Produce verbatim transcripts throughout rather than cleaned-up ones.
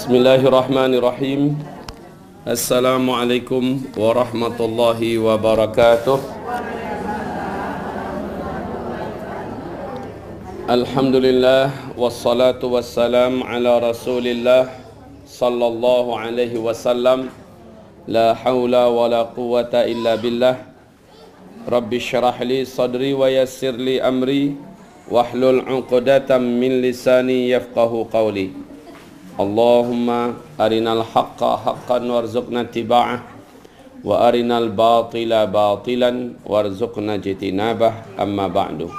Bismillahirrahmanirrahim. Assalamualaikum warahmatullahi wabarakatuh. Alhamdulillah wassalatu wassalam ala Rasulillah sallallahu alaihi wasallam. La haula wala quwwata illa billah. Rabbi syrah li sadri wa yassir li amri wahlul 'uqdatam min lisani yafqahu qawli. Allahumma arinal haqqa haqqan warzuqna tiba'ah wa arinal batila batilan warzuqna jitinabah, amma ba'du.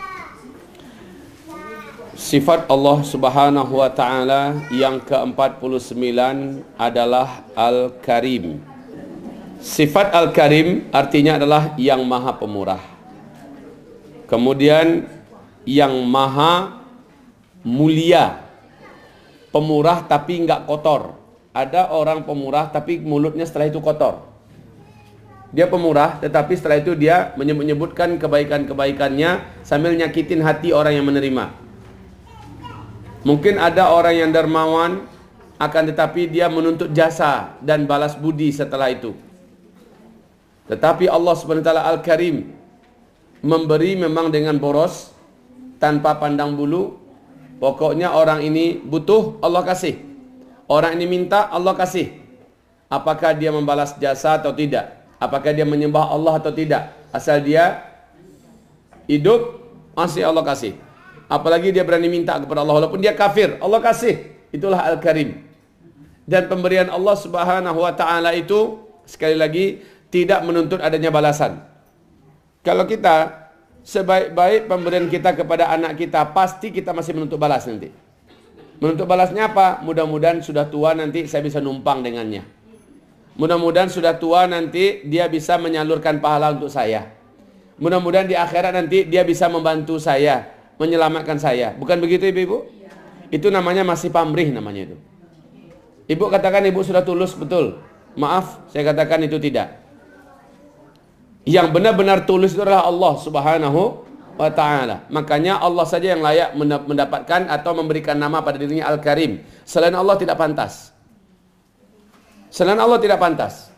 Sifat Allah subhanahu wa ta'ala yang ke empat puluh sembilan adalah Al-Karim. Sifat Al-Karim artinya adalah yang maha pemurah. Kemudian yang maha mulia. Pemurah tapi enggak kotor. Ada orang pemurah tapi mulutnya setelah itu kotor. Dia pemurah tetapi setelah itu dia menyebut-nyebutkan kebaikan-kebaikannya sambil nyakitin hati orang yang menerima. Mungkin ada orang yang dermawan akan tetapi dia menuntut jasa dan balas budi setelah itu. Tetapi Allah subhanahu wa taala Al-Karim, memberi memang dengan boros tanpa pandang bulu. Pokoknya orang ini butuh, Allah kasih. Orang ini minta, Allah kasih. Apakah dia membalas jasa atau tidak? Apakah dia menyembah Allah atau tidak? Asal dia hidup, masih Allah kasih. Apalagi dia berani minta kepada Allah walaupun dia kafir, Allah kasih. Itulah Al-Karim. Dan pemberian Allah subhanahu wa ta'ala itu sekali lagi tidak menuntut adanya balasan. Kalau kita sebaik-baik pemberian kita kepada anak kita, pasti kita masih menuntut balas nanti. Menuntut balasnya apa? Mudah-mudahan sudah tua nanti saya bisa numpang dengannya. Mudah-mudahan sudah tua nanti dia bisa menyalurkan pahala untuk saya. Mudah-mudahan di akhirat nanti dia bisa membantu saya, menyelamatkan saya. Bukan begitu ibu-ibu? Itu namanya masih pamrih namanya itu. Ibu katakan ibu sudah tulus, betul. Maaf, saya katakan itu tidak. Yang benar-benar tulus itu adalah Allah subhanahu wa ta'ala. Makanya Allah saja yang layak mendapatkan atau memberikan nama pada dirinya Al-Karim. Selain Allah tidak pantas. Selain Allah tidak pantas.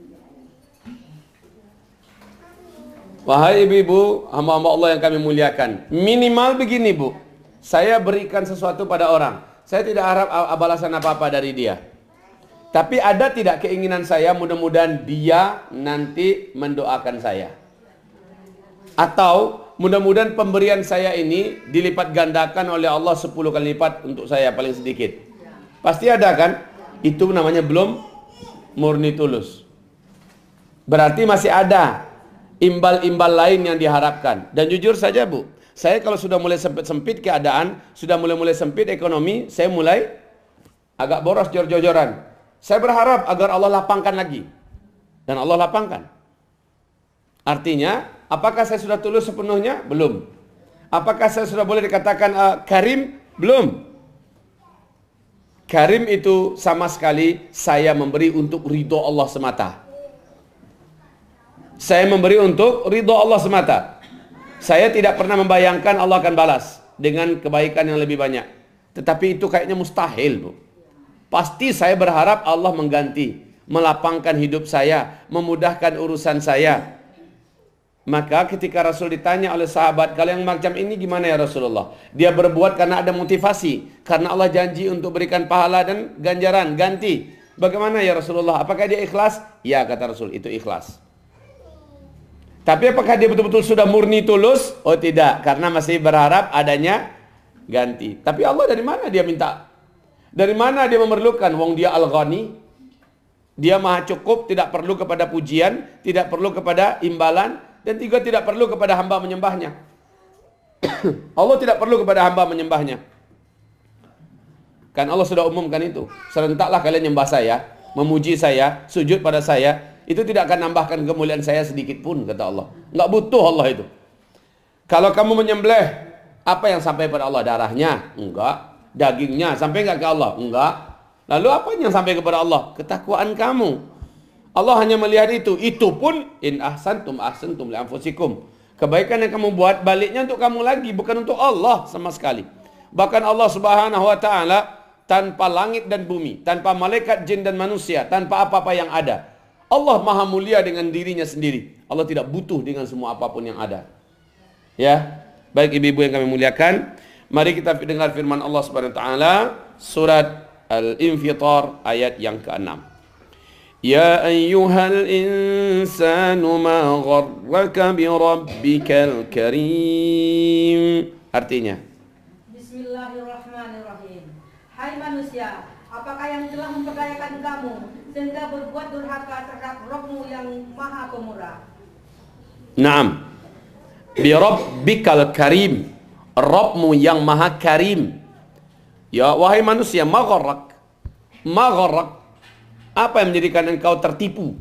Wahai ibu-ibu, hamba-hamba Allah yang kami muliakan, minimal begini bu, saya berikan sesuatu pada orang, saya tidak harap balasan apa-apa dari dia. Tapi ada tidak keinginan saya mudah-mudahan dia nanti mendoakan saya? Atau mudah-mudahan pemberian saya ini dilipat gandakan oleh Allah sepuluh kali lipat untuk saya paling sedikit. Pasti ada kan? Itu namanya belum murni tulus. Berarti masih ada imbal-imbal lain yang diharapkan. Dan jujur saja bu, saya kalau sudah mulai sempit-sempit keadaan, sudah mulai-mulai sempit ekonomi, saya mulai agak boros jor-joran. Saya berharap agar Allah lapangkan lagi. Dan Allah lapangkan. Artinya, apakah saya sudah tulus sepenuhnya? Belum. Apakah saya sudah boleh dikatakan uh, Karim? Belum. Karim itu sama sekali saya memberi untuk ridho Allah semata. Saya memberi untuk ridho Allah semata. Saya tidak pernah membayangkan Allah akan balas dengan kebaikan yang lebih banyak. Tetapi itu kayaknya mustahil, bu. Pasti saya berharap Allah mengganti, melapangkan hidup saya, memudahkan urusan saya. Maka ketika Rasul ditanya oleh sahabat, kalau yang macam ini gimana ya Rasulullah? Dia berbuat karena ada motivasi, karena Allah janji untuk berikan pahala dan ganjaran, ganti. Bagaimana ya Rasulullah? Apakah dia ikhlas? Ya kata Rasul, itu ikhlas. Tapi apakah dia betul-betul sudah murni tulus? Oh tidak, karena masih berharap adanya ganti. Tapi Allah dari mana dia minta? Dari mana dia memerlukan? Wong dia Al-Ghani, dia maha cukup, tidak perlu kepada pujian, tidak perlu kepada imbalan, dan juga tidak perlu kepada hamba menyembahnya. Allah tidak perlu kepada hamba menyembahnya. Kan Allah sudah umumkan itu. Serentaklah kalian nyembah saya, memuji saya, sujud pada saya. Itu tidak akan nambahkan kemuliaan saya sedikit pun, kata Allah. Nggak butuh Allah itu. Kalau kamu menyembelih, apa yang sampai pada Allah? Darahnya? Enggak. Dagingnya sampai enggak ke Allah? Enggak. Lalu apa yang sampai kepada Allah? Ketakwaan kamu. Allah hanya melihat itu. Itu pun in ahsantum ahsantum li anfusikum. Kebaikan yang kamu buat baliknya untuk kamu lagi, bukan untuk Allah sama sekali. Bahkan Allah Subhanahu wa taala tanpa langit dan bumi, tanpa malaikat, jin dan manusia, tanpa apa-apa yang ada. Allah maha mulia dengan dirinya sendiri. Allah tidak butuh dengan semua apapun yang ada. Ya, baik ibu-ibu yang kami muliakan, mari kita dengar firman Allah Subhanahu wa taala surat Al-Infitar ayat yang keenam. Ya ayyuhal insanu ma gharraka bi rabbikal karim. Artinya, Bismillahirrahmanirrahim. Hai manusia, apakah yang telah memperdayakan kamu sehingga berbuat durhaka terhadap Rabb-Mu yang Maha Pemurah? Naam. Bi rabbikal karim. Rabb-Mu yang Maha Karim. Ya wahai manusia, ma gharrak. Ma gharrak. Apa yang menjadikan engkau tertipu?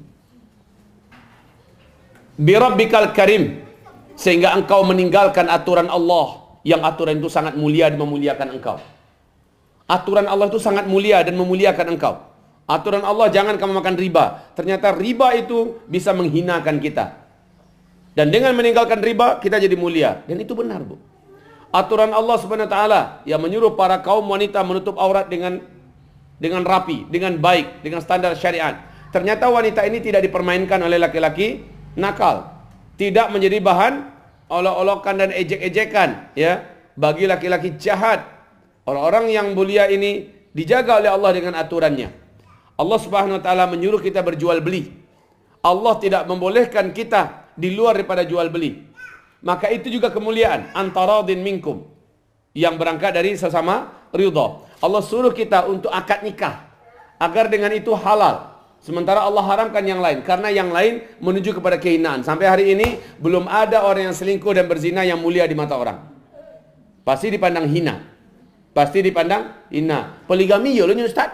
Bi rabbikal karim, sehingga engkau meninggalkan aturan Allah, yang aturan itu sangat mulia dan memuliakan engkau. Aturan Allah itu sangat mulia dan memuliakan engkau. Aturan Allah, jangan kamu makan riba. Ternyata riba itu bisa menghinakan kita. Dan dengan meninggalkan riba, kita jadi mulia. Dan itu benar, Bu. Aturan Allah Subhanahu wa taala yang menyuruh para kaum wanita menutup aurat dengan dengan rapi, dengan baik, dengan standar syariat. Ternyata wanita ini tidak dipermainkan oleh laki-laki nakal, tidak menjadi bahan olok-olokan dan ejek-ejekan, ya, bagi laki-laki jahat. Orang-orang yang mulia ini dijaga oleh Allah dengan aturannya. Allah Subhanahu wa taala menyuruh kita berjual beli. Allah tidak membolehkan kita di luar daripada jual beli. Maka itu juga kemuliaan antara din minkum, yang berangkat dari sesama ridha. Allah suruh kita untuk akad nikah agar dengan itu halal. Sementara Allah haramkan yang lain, karena yang lain menuju kepada kehinaan. Sampai hari ini belum ada orang yang selingkuh dan berzina yang mulia di mata orang. Pasti dipandang hina. Pasti dipandang hina. Poligami ya lo Ustaz.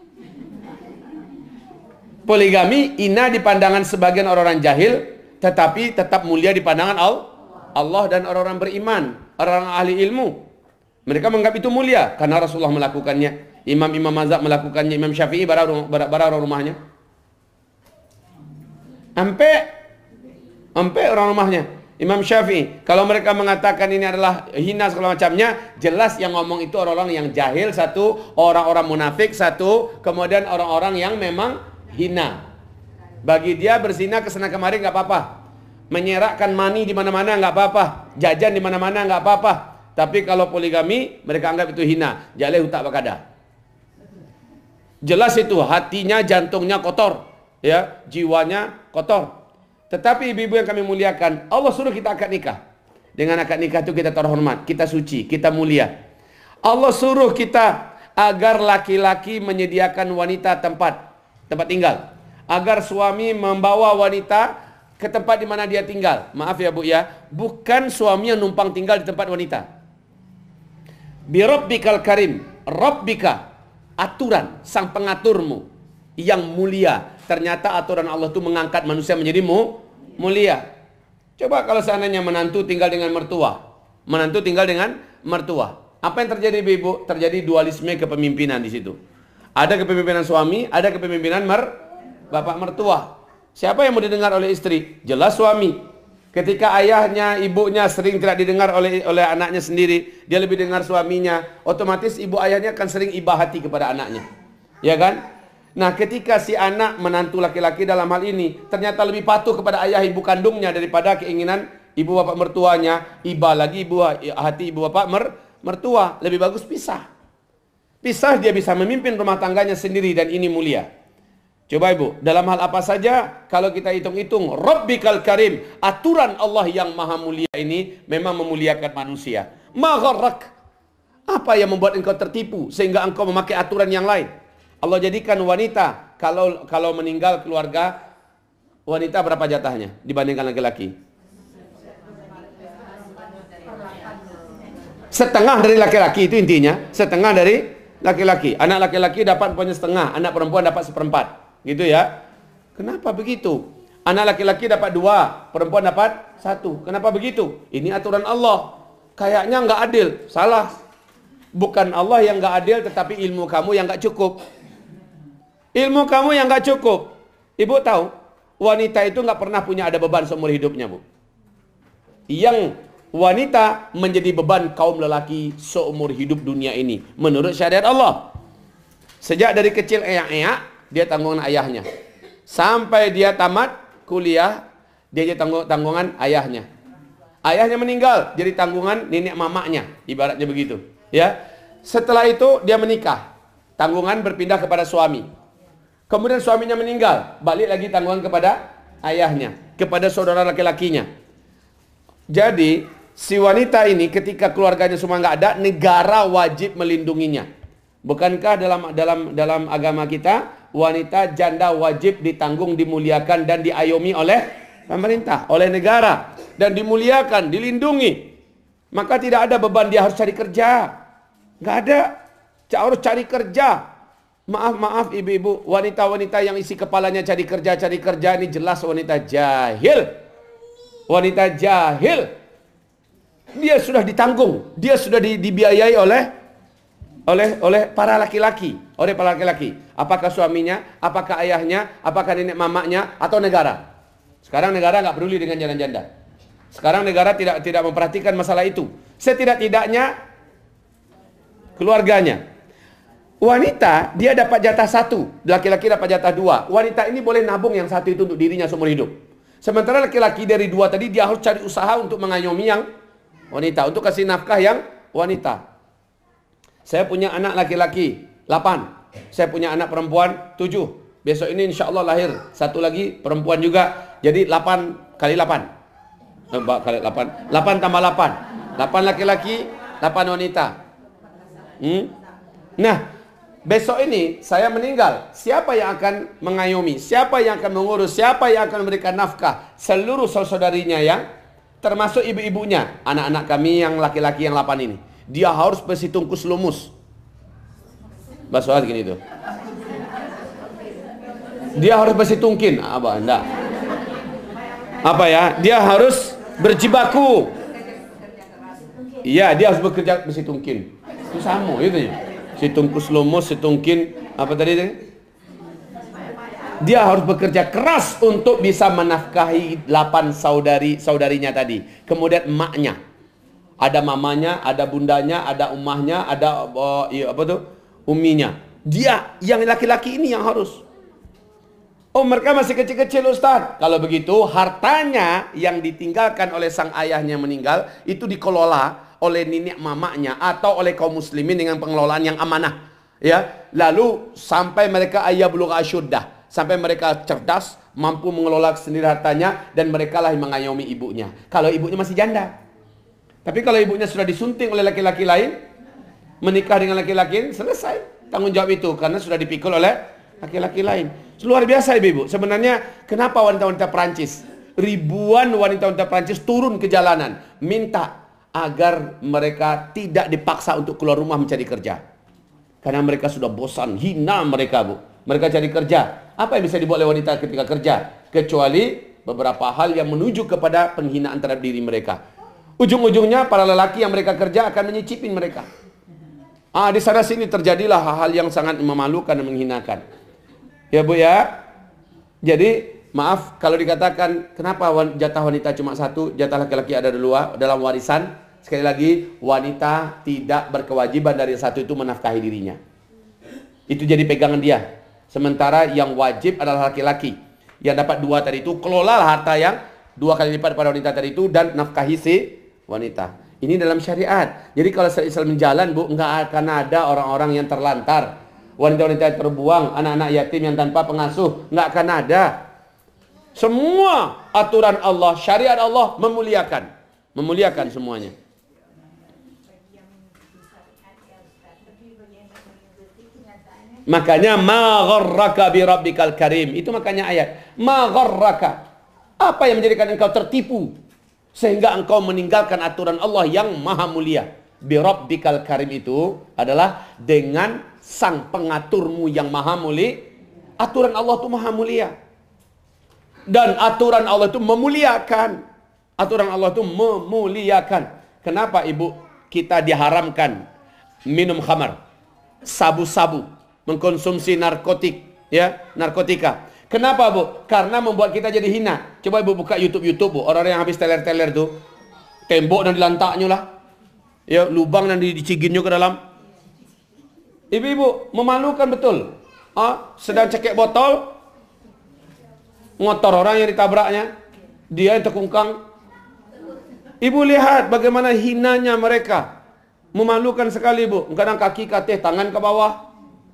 Poligami hina di pandangan sebagian orang-orang jahil, tetapi tetap mulia di pandangan Allah dan orang-orang beriman, orang-orang ahli ilmu. Mereka menganggap itu mulia karena Rasulullah melakukannya, imam-imam mazhab melakukannya, Imam Syafi'i bara bara rumahnya. Sampai sampai orang rumahnya Imam Syafi'i, kalau mereka mengatakan ini adalah hina segala macamnya, jelas yang ngomong itu orang-orang yang jahil satu, orang-orang munafik satu, kemudian orang-orang yang memang hina. Bagi dia berzina kesana kemari nggak apa-apa, menyerakkan mani di mana-mana nggak apa-apa, jajan di mana-mana nggak apa-apa. Tapi kalau poligami, mereka anggap itu hina. Jaleh utak bakada. Jelas itu, hatinya, jantungnya kotor, ya, jiwanya kotor. Tetapi ibu-ibu yang kami muliakan, Allah suruh kita akad nikah. Dengan akad nikah itu kita terhormat, kita suci, kita mulia. Allah suruh kita agar laki-laki menyediakan wanita tempat, tempat tinggal. Agar suami membawa wanita ke tempat di mana dia tinggal. Maaf ya Bu ya, bukan suami yang numpang tinggal di tempat wanita. Bi rabbikal karim, rabbika, aturan sang pengaturmu yang mulia. Ternyata aturan Allah itu mengangkat manusia menjadi mu, mulia. Coba kalau seandainya menantu tinggal dengan mertua, menantu tinggal dengan mertua, apa yang terjadi Ibu? Terjadi dualisme kepemimpinan di situ. Ada kepemimpinan suami, ada kepemimpinan mer bapak mertua. Siapa yang mau didengar oleh istri? Jelas suami. Ketika ayahnya, ibunya sering tidak didengar oleh oleh anaknya sendiri, dia lebih dengar suaminya. Otomatis ibu ayahnya akan sering iba hati kepada anaknya, ya kan? Nah, ketika si anak menantu laki-laki dalam hal ini ternyata lebih patuh kepada ayah ibu kandungnya daripada keinginan ibu bapak mertuanya, iba lagi ibu hati ibu bapak mer, mertua, lebih bagus pisah. Pisah, dia bisa memimpin rumah tangganya sendiri dan ini mulia. Coba Ibu, dalam hal apa saja kalau kita hitung-hitung, Rabbikal Karim, aturan Allah yang maha mulia ini memang memuliakan manusia. Ma gharrak, apa yang membuat engkau tertipu sehingga engkau memakai aturan yang lain? Allah jadikan wanita, kalau kalau meninggal keluarga, wanita berapa jatahnya dibandingkan laki-laki? Setengah dari laki-laki, itu intinya. Setengah dari laki-laki. Anak laki-laki dapat punya setengah, anak perempuan dapat seperempat. Gitu ya. Kenapa begitu? Anak laki-laki dapat dua, perempuan dapat satu. Kenapa begitu? Ini aturan Allah. Kayaknya nggak adil. Salah. Bukan Allah yang nggak adil, tetapi ilmu kamu yang nggak cukup. Ilmu kamu yang nggak cukup. Ibu tahu, wanita itu nggak pernah punya ada beban seumur hidupnya, Bu. Yang wanita menjadi beban kaum lelaki seumur hidup dunia ini menurut syariat Allah. Sejak dari kecil eyak-eyak, dia tanggungan ayahnya. Sampai dia tamat kuliah, dia jadi tanggung tanggungan ayahnya. Ayahnya meninggal, jadi tanggungan nenek mamaknya, ibaratnya begitu. Ya, setelah itu dia menikah, tanggungan berpindah kepada suami. Kemudian suaminya meninggal, balik lagi tanggungan kepada ayahnya, kepada saudara laki-lakinya. Jadi si wanita ini ketika keluarganya semua nggak ada, negara wajib melindunginya. Bukankah dalam dalam dalam agama kita wanita janda wajib ditanggung, dimuliakan dan diayomi oleh pemerintah, oleh negara, dan dimuliakan, dilindungi. Maka tidak ada beban dia harus cari kerja. Nggak ada. Harus cari kerja. Maaf, maaf ibu-ibu, wanita-wanita yang isi kepalanya cari kerja, cari kerja ini jelas wanita jahil. Wanita jahil. Dia sudah ditanggung, dia sudah di, dibiayai oleh oleh oleh para laki-laki, oleh para laki-laki. Apakah suaminya, apakah ayahnya, apakah nenek mamaknya, atau negara? Sekarang negara nggak peduli dengan janda-janda. Sekarang negara tidak tidak memperhatikan masalah itu. Setidak-tidaknya keluarganya. Wanita dia dapat jatah satu, laki-laki dapat jatah dua. Wanita ini boleh nabung yang satu itu untuk dirinya seumur hidup. Sementara laki-laki dari dua tadi dia harus cari usaha untuk mengayomi yang wanita, untuk kasih nafkah yang wanita. Saya punya anak laki-laki delapan, saya punya anak perempuan tujuh. Besok ini insya Allah lahir satu lagi perempuan juga, jadi delapan kali delapan. Kali delapan, delapan tambah delapan, delapan laki-laki, delapan wanita. Hmm? Nah, besok ini saya meninggal, siapa yang akan mengayomi, siapa yang akan mengurus, siapa yang akan memberikan nafkah? Seluruh saudarinya yang termasuk ibu-ibunya, anak-anak kami yang laki-laki yang delapan ini. Dia harus bersih tungkus lumus. Bahasa gini tuh. Dia harus bersih tungkin, apa enggak? Apa ya? Dia harus berjibaku. Iya, dia harus bekerja bersih tungkin. Itu sama itu ya. Si tungkus lumus, si tungkin, apa tadi? Dia harus bekerja keras untuk bisa menafkahi delapan saudari saudarinya tadi. Kemudian emaknya, ada mamanya, ada bundanya, ada umahnya, ada uh, iya, apa tuh, uminya. Dia yang laki-laki ini yang harus. Oh, mereka masih kecil-kecil Ustaz. Kalau begitu hartanya yang ditinggalkan oleh sang ayahnya meninggal itu dikelola oleh nenek mamaknya atau oleh kaum muslimin dengan pengelolaan yang amanah, ya. Lalu sampai mereka ayah bulugh asyuddah, sampai mereka cerdas, mampu mengelola sendiri hartanya, dan mereka lah yang mengayomi ibunya. Kalau ibunya masih janda. Tapi kalau ibunya sudah disunting oleh laki-laki lain, menikah dengan laki-laki, selesai tanggung jawab itu karena sudah dipikul oleh laki-laki lain. Luar biasa ibu-ibu. Sebenarnya kenapa wanita-wanita Perancis, ribuan wanita-wanita Perancis turun ke jalanan minta agar mereka tidak dipaksa untuk keluar rumah mencari kerja. Karena mereka sudah bosan, hina mereka bu. Mereka cari kerja. Apa yang bisa dibuat oleh wanita ketika kerja? Kecuali beberapa hal yang menuju kepada penghinaan terhadap diri mereka. Ujung-ujungnya para lelaki yang mereka kerja akan menyicipin mereka. Ah, di sana sini terjadilah hal-hal yang sangat memalukan dan menghinakan. Ya bu ya. Jadi maaf kalau dikatakan kenapa jatah wanita cuma satu, jatah laki-laki ada dua dalam warisan. Sekali lagi, wanita tidak berkewajiban dari satu itu menafkahi dirinya. Itu jadi pegangan dia. Sementara yang wajib adalah laki-laki. Yang dapat dua tadi itu, kelolalah harta yang dua kali lipat pada wanita tadi itu dan nafkahi si wanita. Ini dalam syariat. Jadi kalau Islam jalan bu, nggak akan ada orang-orang yang terlantar, wanita-wanita yang terbuang, anak-anak yatim yang tanpa pengasuh, nggak akan ada. Semua aturan Allah, syariat Allah memuliakan, memuliakan semuanya. Makanya ma gharraka bi rabbikal karim. Itu makanya ayat. Ma gharraka. Apa yang menjadikan engkau tertipu sehingga engkau meninggalkan aturan Allah yang maha mulia? Bi rabbikal karim itu adalah dengan sang pengaturmu yang maha mulia. Aturan Allah itu maha mulia. Dan aturan Allah itu memuliakan. Aturan Allah itu memuliakan. Kenapa ibu kita diharamkan minum khamar, sabu-sabu, mengkonsumsi narkotik, ya, narkotika? Kenapa bu? Karena membuat kita jadi hina. Coba ibu buka YouTube YouTube bu, orang-orang yang habis teler-teler tuh, tembok dan dilantaknya lah, ya, lubang dan diciginnya ke dalam. Ibu-ibu, memalukan betul. Ah, sedang cekik botol, ngotor orang yang ditabraknya, dia yang terkungkang. Ibu lihat bagaimana hinanya mereka. Memalukan sekali, Bu. Kadang kaki kateh, tangan ke bawah.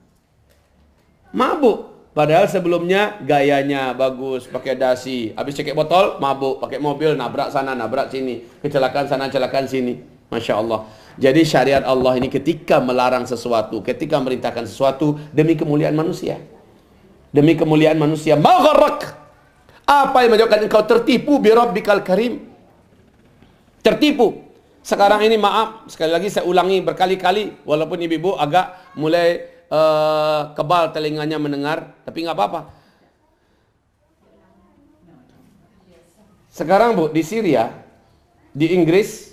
Mabuk. Padahal sebelumnya gayanya bagus, pakai dasi. Habis cekik botol, mabuk. Pakai mobil, nabrak sana, nabrak sini. Kecelakaan sana, kecelakaan sini. Masya Allah. Jadi syariat Allah ini ketika melarang sesuatu, ketika merintahkan sesuatu, demi kemuliaan manusia. Demi kemuliaan manusia. Ma gharrak. Apa yang menyebabkan engkau tertipu bi rabbikal karim? Tertipu. Sekarang ini maaf, sekali lagi saya ulangi berkali-kali, walaupun ibu-ibu agak mulai uh, kebal telinganya mendengar, tapi nggak apa-apa. Sekarang Bu, di Syria, di Inggris,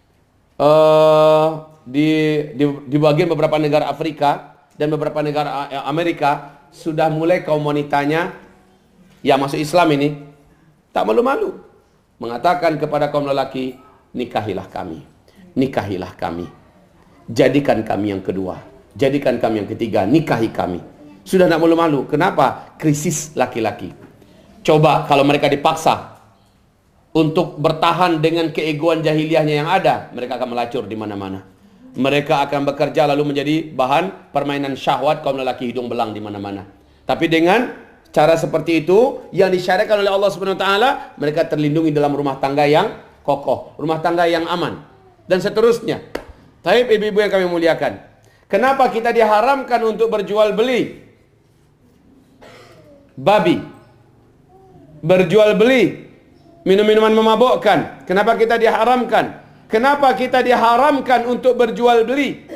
uh, di, di, di bagian beberapa negara Afrika dan beberapa negara Amerika, sudah mulai kaum wanitanya yang masuk Islam ini tak malu-malu mengatakan kepada kaum lelaki, nikahilah kami, nikahilah kami, jadikan kami yang kedua, jadikan kami yang ketiga, nikahi kami. Sudah tak malu-malu. Kenapa? Krisis laki-laki. Coba kalau mereka dipaksa untuk bertahan dengan keegoan jahiliyahnya yang ada, mereka akan melacur di mana-mana. Mereka akan bekerja lalu menjadi bahan permainan syahwat kaum lelaki hidung belang di mana-mana. Tapi dengan cara seperti itu yang disyariatkan oleh Allah Subhanahu wa taala, mereka terlindungi dalam rumah tangga yang kokoh, rumah tangga yang aman, dan seterusnya. Taib ibu-ibu yang kami muliakan, kenapa kita diharamkan untuk berjual beli babi, berjual beli minum-minuman memabukkan? Kenapa kita diharamkan? Kenapa kita diharamkan untuk berjual beli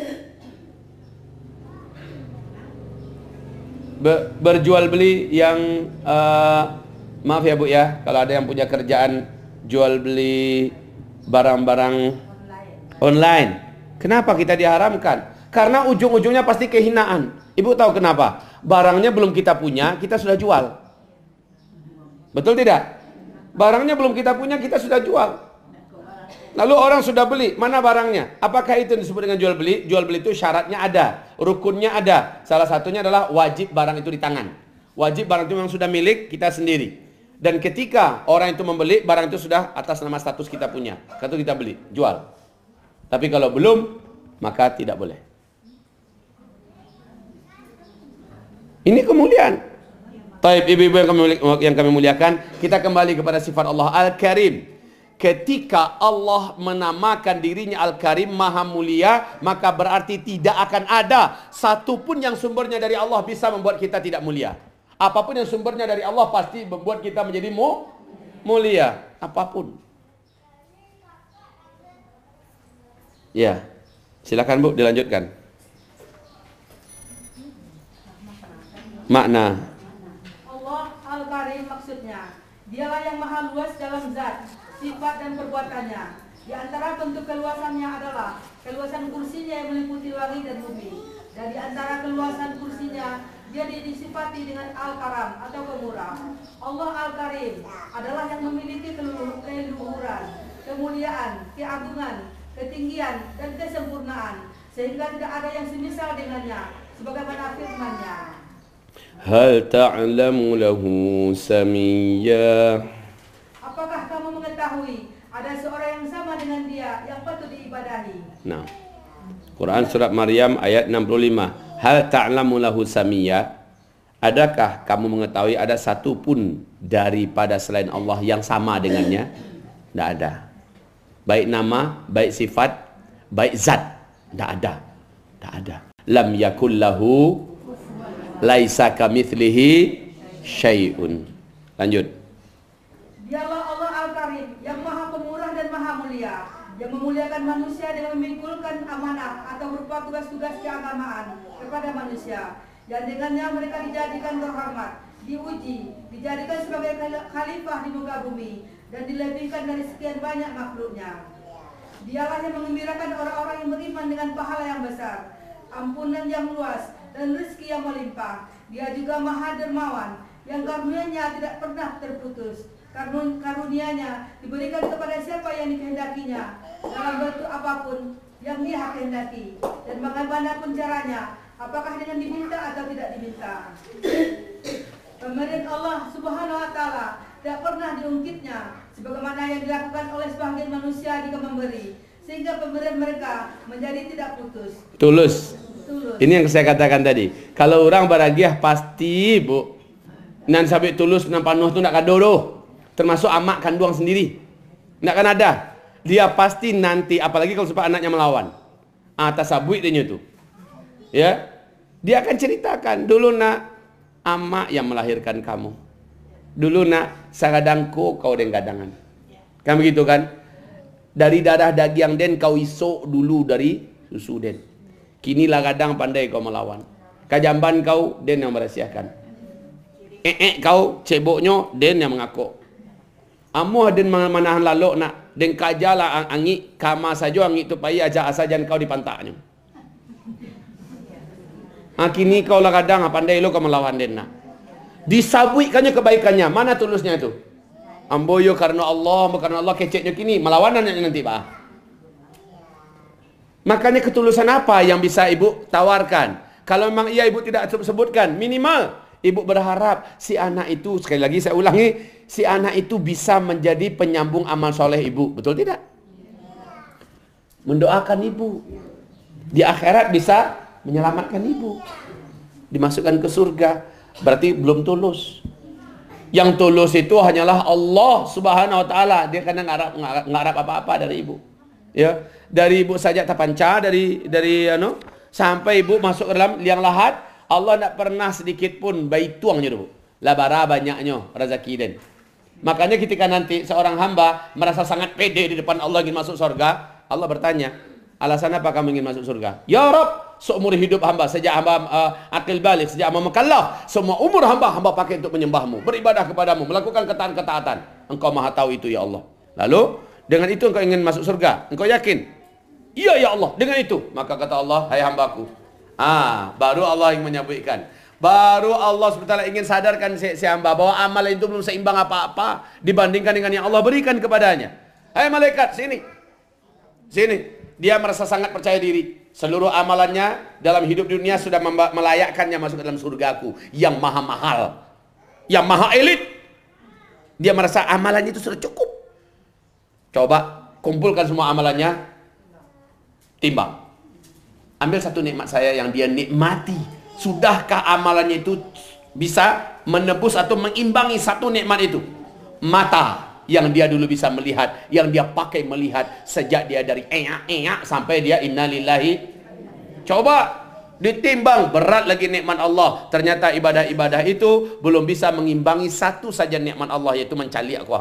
Be berjual beli yang uh, maaf ya Bu ya, kalau ada yang punya kerjaan jual beli barang-barang online. online. Kenapa kita diharamkan? Karena ujung-ujungnya pasti kehinaan. Ibu tahu kenapa? Barangnya belum kita punya, kita sudah jual. Betul tidak? Barangnya belum kita punya, kita sudah jual. Lalu orang sudah beli, mana barangnya? Apakah itu disebut dengan jual beli? Jual beli itu syaratnya ada, rukunnya ada. Salah satunya adalah wajib barang itu di tangan. Wajib barang itu memang sudah milik kita sendiri. Dan ketika orang itu membeli, barang itu sudah atas nama status kita punya. Kalau kita beli, jual. Tapi kalau belum, maka tidak boleh. Ini kemuliaan. Taib ibu-ibu yang kami, yang kami muliakan, kita kembali kepada sifat Allah Al-Karim. Ketika Allah menamakan dirinya Al-Karim, Maha Mulia, maka berarti tidak akan ada satupun yang sumbernya dari Allah bisa membuat kita tidak mulia. Apapun yang sumbernya dari Allah pasti membuat kita menjadi mu, mulia. Apapun. Ya, silakan Bu, dilanjutkan. Makna Allah Al-Karim maksudnya, dialah yang maha luas dalam zat, sifat dan perbuatannya. Di antara bentuk keluasannya adalah keluasan kursinya yang meliputi langit dan bumi. Dan di antara keluasan kursinya, dia disifati dengan Al-Karam atau pemurah. Allah Al-Karim adalah yang memiliki keluhuran, kemuliaan, keagungan, ketinggian, dan kesempurnaan, sehingga tidak ada yang semisal dengannya, sebagaimana firman-Nya. Hal ta'lamu lahu samiyya. Apakah kamu mengetahui ada seorang yang sama dengan dia yang patut diibadahi? Nah, Quran surat Maryam ayat enam puluh lima. Hal ta'lamu lahu samiyya. Adakah kamu mengetahui ada satu pun daripada selain Allah yang sama dengannya? Tidak ada. Baik nama, baik sifat, baik zat, tidak ada. Tidak ada. Lam yakul lahu laisa kamitslihi syai'un. Lanjut. Dialah Allah Al-Karim yang maha pemurah dan maha mulia, yang memuliakan manusia dengan memikulkan amanah atau berupa tugas-tugas keagamaan kepada manusia, yang dengannya mereka dijadikan terhormat, diuji, dijadikan sebagai khalifah di muka bumi, dan dilebihkan dari sekian banyak makhluknya. Dialah yang mengembirakan orang-orang yang beriman dengan pahala yang besar, ampunan yang luas, dan rezeki yang melimpah. Dia juga maha dermawan, yang karunia-Nya tidak pernah terputus. Karunia-Nya diberikan kepada siapa yang dikehendakinya dalam bentuk apapun yang Dia kehendaki, dan bagaimanapun caranya apakah dengan diminta atau tidak diminta. Pemberian Allah Subhanahu wa taala tidak pernah diungkitnya sebagaimana yang dilakukan oleh sebagian manusia jika memberi, sehingga pemberian mereka menjadi tidak putus. Tulus. Tulus. Ini yang saya katakan tadi. Kalau orang baragiah pasti, Bu. Nan sabit tulus nan panuh tu nak kado doh. Termasuk amak kandung sendiri. Nak kan ada. Dia pasti nanti, apalagi kalau sebab anaknya melawan. Atas sabuit dia tu. Ya. Dia akan ceritakan, dulu nak amak yang melahirkan kamu. Dulu nak sagadangku kau den gadangan. Kan begitu kan? Dari darah daging den kau isok dulu dari susu den. Kinilah kadang pandai kau melawan. Kajamban kau den yang merahsiakan. Eh eh kau ceboknya den yang mengakuk. Amuh den manahan lalok nak den kajala angik kama saja angik tu pai aja asajan kau dipantaknya. Ha, kini kau lah kadang pandai lo kau melawan den nak. Disabuikannya kebaikannya. Mana tulusnya itu? Amboyo karena Allah, karena Allah keceknya kini melawan nanti bah. Makanya ketulusan apa yang bisa ibu tawarkan? Kalau memang iya ibu tidak sebutkan, minimal ibu berharap si anak itu, sekali lagi saya ulangi, si anak itu bisa menjadi penyambung amal soleh ibu. Betul tidak? Mendoakan ibu. Di akhirat bisa menyelamatkan ibu. Dimasukkan ke surga. Berarti belum tulus. Yang tulus itu hanyalah Allah Subhanahu wa taala. Dia kadang ngarap ngarap apa-apa dari ibu. Ya, dari ibu saja tapanca dari dari ano sampai ibu masuk ke dalam liang lahat, Allah tidak pernah sedikit pun bayi tuangnya dulu. Labara banyaknya rezeki den. Makanya ketika nanti seorang hamba merasa sangat pede di depan Allah ingin masuk surga, Allah bertanya, alasan apa kamu ingin masuk surga? Ya Rabb, seumur hidup hamba, sejak hamba uh, akil balik, sejak hamba mukallaf, semua umur hamba, hamba pakai untuk menyembahmu, beribadah kepadamu, melakukan ketaatan-ketaatan. Engkau maha tahu itu ya Allah. Lalu, dengan itu engkau ingin masuk surga. Engkau yakin? Iya ya Allah, dengan itu. Maka kata Allah, hai hambaku. Ah, baru Allah yang menyebutkan. Baru Allah subhanahu wa taala ingin sadarkan si, si hamba bahwa amal itu belum seimbang apa-apa dibandingkan dengan yang Allah berikan kepadanya. Hai malaikat, sini. Sini. Dia merasa sangat percaya diri. Seluruh amalannya dalam hidup dunia sudah melayakkannya masuk ke dalam surgaku yang maha mahal, yang maha elit. Dia merasa amalannya itu sudah cukup. Coba kumpulkan semua amalannya, timbang. Ambil satu nikmat saya yang dia nikmati. Sudahkah amalannya itu bisa menebus atau mengimbangi satu nikmat itu? Mata yang dia dulu bisa melihat, yang dia pakai melihat sejak dia dari eyak-eyak sampai dia innalillahi. Coba ditimbang, berat lagi nikmat Allah. Ternyata ibadah-ibadah itu belum bisa mengimbangi satu saja nikmat Allah, yaitu mencali aku.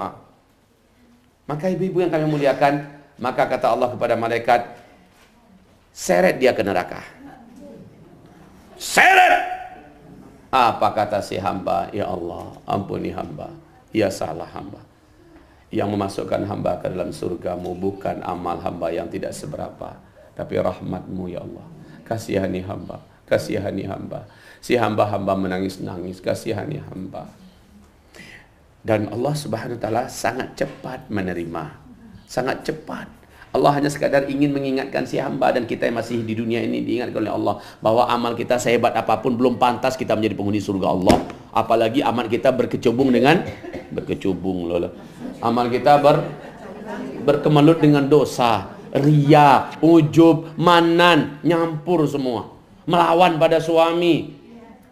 Maka ibu-ibu yang kami muliakan, maka kata Allah kepada malaikat, seret dia ke neraka. Seret. Apa kata si hamba? Ya Allah, ampuni hamba. Ya salah hamba. Yang memasukkan hamba ke dalam surgamu bukan amal hamba yang tidak seberapa, tapi rahmatmu ya Allah. Kasihani hamba, kasihani hamba. Si hamba-hamba menangis-nangis, kasihani hamba. Dan Allah subhanahu wa ta'ala sangat cepat menerima. Sangat cepat. Allah hanya sekadar ingin mengingatkan si hamba dan kita yang masih di dunia ini diingatkan oleh Allah bahwa amal kita sehebat apapun belum pantas kita menjadi penghuni surga Allah. Apalagi amal kita berkecubung dengan berkecubung loh. Amal kita ber berkemelut dengan dosa, riya, ujub, manan, nyampur semua. Melawan pada suami.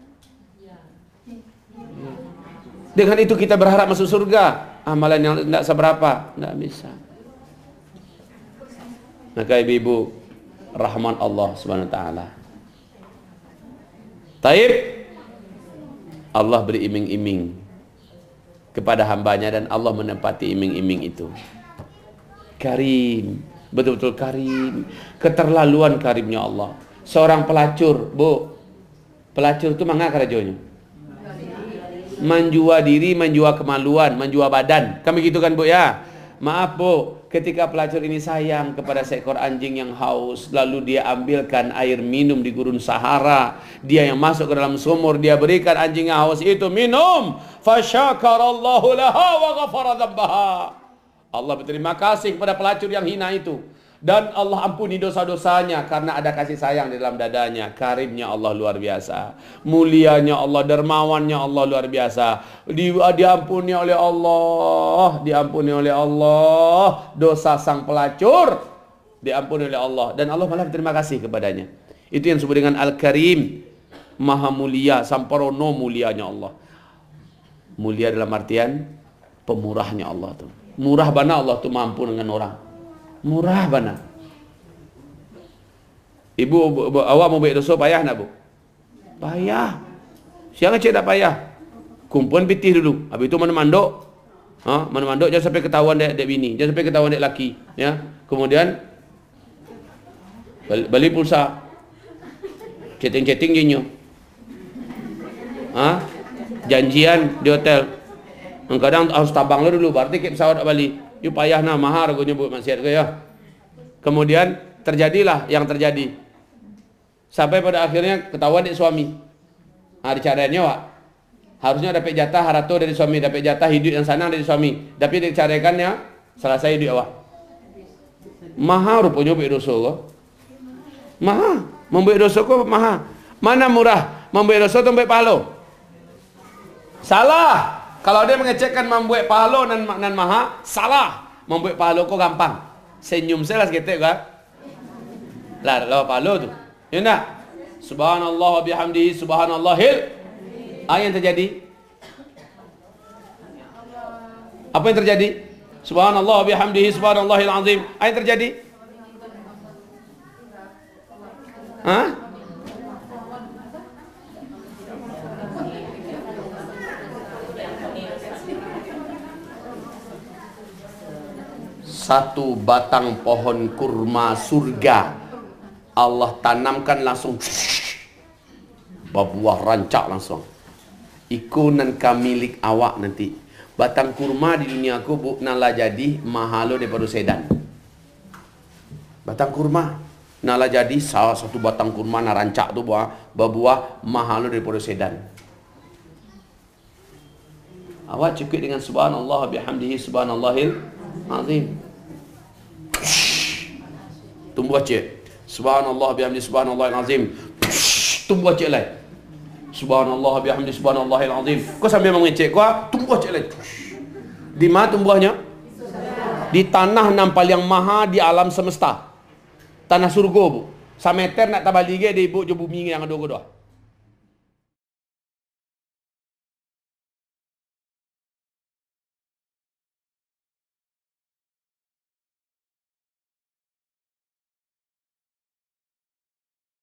Dengan itu kita berharap masuk surga. Amalan yang tidak seberapa, tidak bisa. Maka ibu-ibu, rahman Allah subhanahu wa ta'ala. Taib, Allah beri iming-iming kepada hambanya dan Allah menempati iming-iming itu. Karim, betul-betul karim. Keterlaluan karimnya Allah. Seorang pelacur, bu, pelacur itu mana kerajonya? Menjual diri, menjual kemaluan, menjual badan. Kan begitu kan bu ya? Maaf bu, ketika pelacur ini sayang kepada seekor anjing yang haus, lalu dia ambilkan air minum di gurun Sahara, dia yang masuk ke dalam sumur, dia berikan anjing yang haus itu minum, fasyakarallahu laha wa ghafara dzambaha. Allah berterima kasih kepada pelacur yang hina itu. Dan Allah ampuni dosa-dosanya karena ada kasih sayang di dalam dadanya. Karimnya Allah luar biasa. Mulianya Allah, dermawannya Allah luar biasa. Di, diampuni oleh Allah, diampuni oleh Allah dosa sang pelacur, diampuni oleh Allah, dan Allah malah berterima kasih kepadanya. Itu yang disebut dengan Al-Karim, maha mulia, samparono mulianya Allah. Mulia dalam artian pemurahnya Allah tu. Murah bana Allah tu mampu dengan orang. Murah bana. Ibu, bu, bu, awak mau buat dosa payah nak bu? Payah. Siang cik tak payah. Kumpulan pitih dulu. Habis itu mana mandok? Ha, mana mandok jangan sampai ketahuan dek, dek bini, jangan sampai ketahuan dek laki, ya. Kemudian balik, balik pulsa. Chatting-chatting jenyo. Ha? Janjian di hotel. Kadang harus tabang lo dulu, berarti ke pesawat Bali. You payah nah, mahar aku nyebut maksiat ke ya. Kemudian terjadilah yang terjadi. Sampai pada akhirnya ketahuan dek suami. Ah, dicarainya wak. Harusnya dapat jatah harato dari suami, dapat jatah hidup yang sanang dari suami. Tapi dicaraikannya selesai hidup awak. Maha rupanya buat dosa ko. Maha, membuat dosa ko maha. Mana murah? Membuat dosa atau membuat pahala? Salah. Kalau dia mengecekkan membuat pahala dan dan maha, salah. Membuat pahala ko gampang. Senyum saya lah seketik kan? Lah, lah pahala tu. Ya tak? Subhanallah wa bihamdihi subhanallahil. Apa yang terjadi? Apa yang terjadi? Subhanallah wa bihamdihi subhanallahil azim. Apa yang terjadi? Hah? Satu batang pohon kurma surga Allah tanamkan langsung berbuah rancak langsung. Ikunan kamilik awak nanti. Batang kurma di dunia aku bu nala jadi mahalo daripada sedan. Batang kurma nala jadi salah satu batang kurma na rancak tu buah berbuah mahalo daripada sedan. Awak cukup dengan subhanallah bihamdihi subhanallahil azim. Tumbuh cik. Subhanallah bihamdihi subhanallahil azim. Tumbuh cik lain. Subhanallah bihamdi subhanallahil azim. Kau sambil mengecek kau tumbuh cik lain. Di mana tumbuhnya? Di tanah nampal yang maha di alam semesta. Tanah surga bu. Sameter nak tabali ge di ibu je bumi yang ada doa.